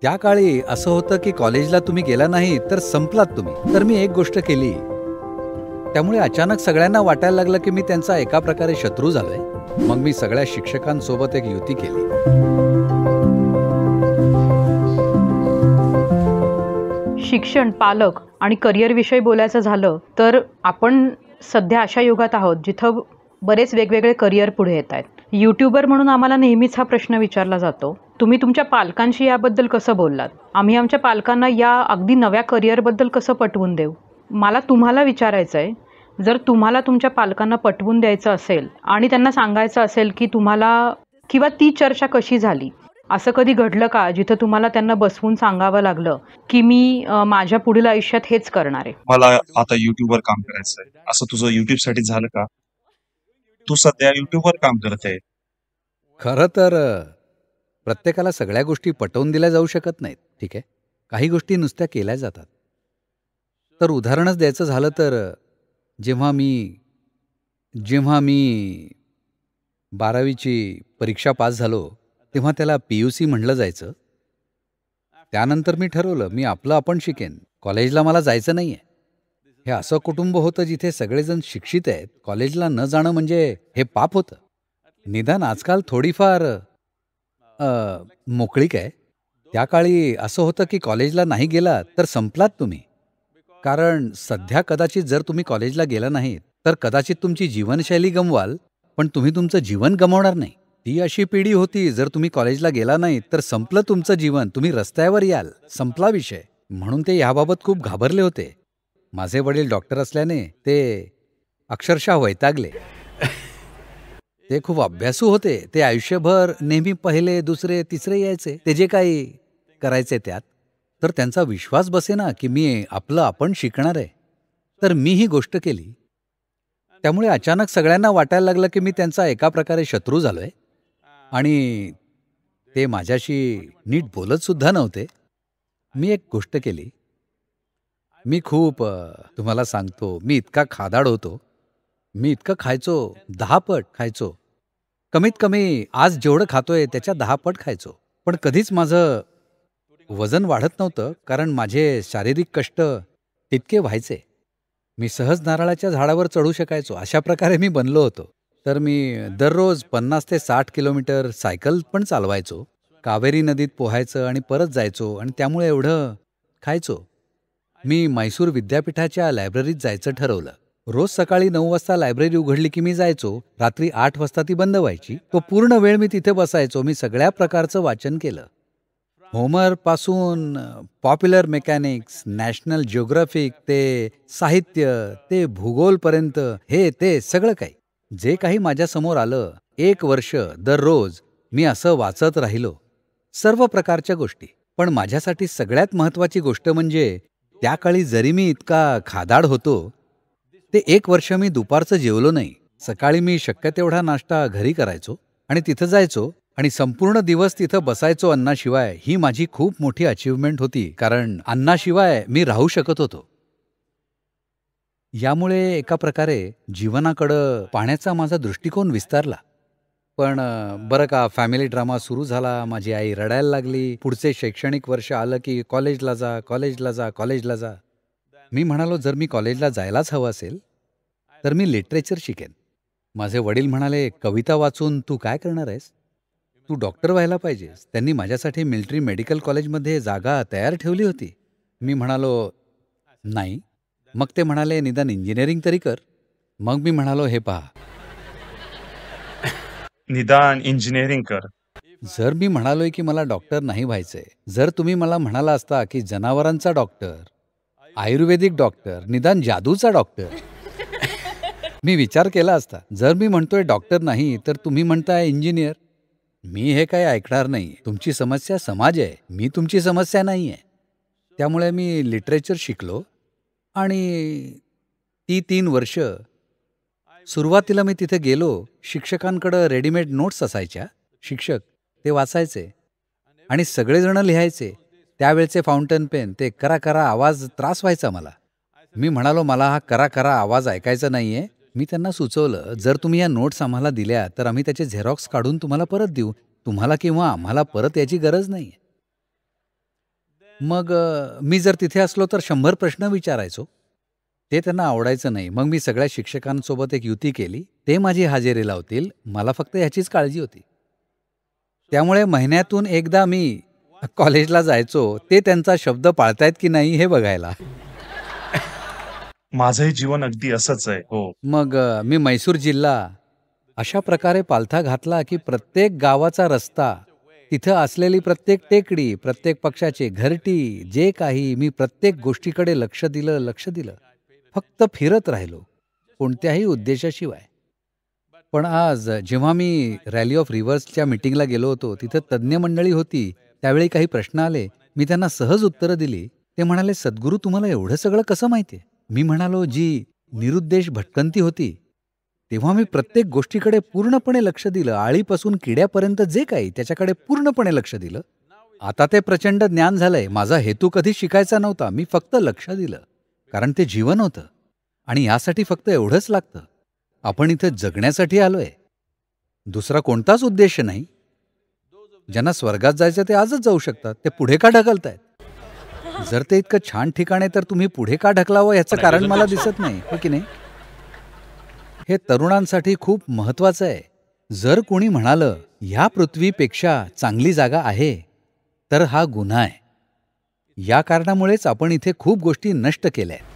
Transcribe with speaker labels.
Speaker 1: त्या काळी असं होतं की कॉलेजला तुम्ही गेला नाही तर संपलात तुम्ही. तर मी एक गोष्ट केली, त्यामुळे अचानक सगळ्यांना वाटायला लागलं की मी त्यांचा एका प्रकारे शत्रू झालोय. मग मी सगळ्या शिक्षकांसोबत एक युती केली.
Speaker 2: शिक्षण, पालक आणि करिअरविषयी बोलायचं झालं तर आपण सध्या अशा युगात आहोत जिथं बरेच वेगवेगळे करिअर पुढे येत आहेत. यूट्यूबर म्हणून आम्हाला नेहमीच हा प्रश्न विचारला जातो, तुम्ही तुमच्या पालकांशी याबद्दल कसं बोललात? आम्ही आमच्या पालकांना या अगदी नव्या करिअरबद्दल कसं पटवून देऊ? मला तुम्हाला विचारायचं आहे, जर तुम्हाला तुमच्या पालकांना पटवून द्यायचं असेल आणि त्यांना सांगायचं असेल की तुम्हाला किंवा ती चर्चा कशी झाली, असं कधी घडलं का जिथं तुम्हाला त्यांना बसवून सांगावं लागलं की मी माझ्या पुढील आयुष्यात हेच करणार आहे?
Speaker 3: मला आता युट्यूबवर काम करायचंय. असं तुझं युट्यूब साठी झालं का? तू सध्या युट्यूबवर काम करत आहे.
Speaker 1: खरं तर प्रत्येकाला सगळ्या गोष्टी पटवून दिल्या जाऊ शकत नाहीत. ठीक आहे, काही गोष्टी नुसत्या केल्या जातात. तर उदाहरणच द्यायचं झालं तर जेव्हा मी 12वीची परीक्षा पास झालो तेव्हा त्याला PUC म्हणलं जायचं. त्यानंतर मी ठरवलं मी आपलं आपण शिकेन, कॉलेजला मला जायचं नाहीये. हे असं कुटुंब होतं जिथे सगळेजण शिक्षित आहेत. कॉलेजला न जाणं म्हणजे हे पाप होतं. निदान आजकाल थोडीफार मोकळीक आहे. त्या काळी असं होतं की कॉलेजला नाही गेलात तर संपलात तुम्ही. कारण सध्या कदाचित जर तुम्ही कॉलेजला गेला नाहीत तर कदाचित तुमची जीवनशैली गमवाल, पण तुम्ही तुमचं जीवन गमावणार नाही. ती अशी पिढी होती, जर तुम्ही कॉलेजला गेला नाहीत तर संपलं तुमचं जीवन, तुम्ही रस्त्यावर याल, संपला विषय. म्हणून ते याबाबत खूप घाबरले होते. माझे वडील डॉक्टर असल्याने ते अक्षरशः वैतागले. ते खूप अभ्यासू होते. ते आयुष्यभर नेहमी पहिले, दुसरे, तिसरे यायचे, ते जे काही करायचे त्यात. तर त्यांचा विश्वास बसेना की मी आपलं आपण शिकणार आहे. तर मी ही गोष्ट केली. त्यामुळे अचानक सगळ्यांना वाटायला लागलं की मी त्यांचा एका प्रकारे शत्रू झालोय आणि ते माझ्याशी नीट बोलत सुद्धा नव्हते. मी एक गोष्ट केली. मी खूप तुम्हाला सांगतो, मी इतका खादाड होतो. मी इतकं खायचो, 10 पट खायचो. कमीत कमी आज जेवढं खातोय त्याच्या 10 पट खायचो. पण कधीच माझं वजन वाढत नव्हतं, कारण माझे शारीरिक कष्ट तितके व्हायचे. मी सहज नारळाच्या झाडावर चढू शकायचो, अशा प्रकारे मी बनलो होतो. तर मी दररोज 50 ते 60 किलोमीटर सायकल पण चालवायचो. कावेरी नदीत पोहायचं आणि परत जायचो आणि त्यामुळे एवढं खायचो. मी म्हैसूर विद्यापीठाच्या लायब्ररीत जायचं ठरवलं. रोज सकाळी 9 वाजता लायब्ररी उघडली की मी जायचो. रात्री 8 वाजता ती बंद व्हायची. तो पूर्ण वेळ मी तिथे बसायचो. मी सगळ्या प्रकारचं वाचन केलं. होमरपासून पॉप्युलर मेकॅनिक्स, नॅशनल जिओग्राफिक, ते साहित्य, ते भूगोलपर्यंत, हे ते सगळं काही. जे काही माझ्यासमोर आलं, 1 वर्ष दररोज मी असं वाचत राहिलो. सर्व प्रकारच्या गोष्टी. पण माझ्यासाठी सगळ्यात महत्त्वाची गोष्ट म्हणजे त्या काळी जरी मी इतका खादाड होतो, ते 1 वर्ष मी दुपारचं जेवलो नाही. सकाळी मी शक्य तेवढा नाश्ता घरी करायचो आणि तिथं जायचो आणि संपूर्ण दिवस तिथं बसायचो अन्नाशिवाय. ही माझी खूप मोठी अचीव्हमेंट होती, कारण अन्नाशिवाय मी राहू शकत होतो. यामुळे एका प्रकारे जीवनाकडं पाहण्याचा माझा दृष्टिकोन विस्तारला. पण बरं का, फॅमिली ड्रामा सुरू झाला. माझी आई रडायला लागली. पुढचे शैक्षणिक वर्ष आलं की कॉलेजला जा, कॉलेजला जा, कॉलेजला जा. मी म्हणालो जर मी कॉलेजला जायलाच हवं असेल तर मी लिटरेचर शिकेन. माझे वडील म्हणाले, कविता वाचून तू काय करणार आहेस? तू डॉक्टर व्हायला पाहिजेस. त्यांनी माझ्यासाठी मिलिटरी मेडिकल कॉलेजमध्ये जागा तयार ठेवली होती. मी म्हणालो नाही. मग ते म्हणाले निदान इंजिनिअरिंग तरी कर. मग मी म्हणालो हे पहा,
Speaker 3: निदान इंजिनिअरिंग कर.
Speaker 1: जर मी म्हणालोय की मला डॉक्टर नाही व्हायचंय, जर तुम्ही मला म्हणाला असता की जनावरांचा डॉक्टर, आयुर्वेदिक डॉक्टर, निदान जादूचा डॉक्टर, मी विचार केला असता. जर मी म्हणतोय डॉक्टर नाही तर तुम्ही म्हणताय इंजिनियर, मी हे काही ऐकणार नाही. तुमची समस्या समाज आहे, मी तुमची समस्या नाही आहे. त्यामुळे मी लिटरेचर शिकलो आणि ती 3 वर्ष सुरुवातीला मी तिथे गेलो. शिक्षकांकडं रेडीमेड नोट्स असायच्या. शिक्षक ते वाचायचे आणि सगळेजण लिहायचे. त्यावेळचे फाउंटन पेन, ते करा करा आवाज त्रास व्हायचा मला. मी म्हणालो मला हा करा करा आवाज ऐकायचा नाहीये. मी त्यांना सुचवलं जर तुम्ही या नोट्स आम्हाला दिल्या तर आम्ही त्याचे झेरॉक्स काढून तुम्हाला परत देऊ. तुम्हाला किंवा आम्हाला परत याची गरज नाही. मग मी जर तिथे असलो तर 100 प्रश्न विचारायचो. ते त्यांना आवडायचं नाही. मग मी सगळ्या शिक्षकांसोबत एक युती केली. ते माझी हजेरी लावतील. मला फक्त ह्याचीच काळजी होती. त्यामुळे महिन्यातून एकदा मी कॉलेजला जायचो, ते त्यांचा शब्द पाळतायत की नाही हे बघायला.
Speaker 3: माझंही जीवन अगदी असंच आहे. हो.
Speaker 1: मग मी म्हैसूर जिल्हा अशा प्रकारे पालथा घातला की प्रत्येक गावाचा रस्ता, तिथं असलेली प्रत्येक टेकडी, प्रत्येक पक्षाचे घरटी, जे काही मी प्रत्येक गोष्टीकडे लक्ष दिलं. फक्त फिरत राहिलो, कोणत्याही उद्देशाशिवाय. पण आज जेव्हा मी रॅली ऑफ रिव्हर्सच्या मीटिंगला गेलो होतो, तिथं तज्ज्ञ मंडळी होती. त्यावेळी काही प्रश्न आले. मी त्यांना सहज उत्तरं दिली. ते म्हणाले, "सद्गुरू, तुम्हाला एवढं सगळं कसं माहिती आहे?" मी म्हणालो, "जी निरुद्देश भटकंती होती, तेव्हा मी प्रत्येक गोष्टीकडे पूर्णपणे लक्ष दिलं. आळीपासून किड्यापर्यंत जे काही त्याच्याकडे पूर्णपणे लक्ष दिलं. आता ते प्रचंड ज्ञान झालंय. माझा हेतू कधी शिकायचा नव्हता. मी फक्त लक्ष दिलं. कारण ते जीवन होतं. आणि यासाठी फक्त एवढंच लागतं. आपण इथं जगण्यासाठी आलोय. दुसरा कोणताच उद्देश नाही. ज्यांना स्वर्गात जायचं ते आजच जाऊ शकतात. ते पुढे का ढकलतायत? जर ते इतकं छान ठिकाण आहे तर तुम्ही पुढे का ढकलावं याचं कारण मला दिसत नाही, हो की नाही? हे तरुणांसाठी खूप महत्वाचं आहे. जर कोणी म्हणालं ह्या पृथ्वीपेक्षा चांगली जागा आहे, तर हा गुन्हा आहे. या कारणामुळेच आपण इथे खूप गोष्टी नष्ट केल्या आहेत.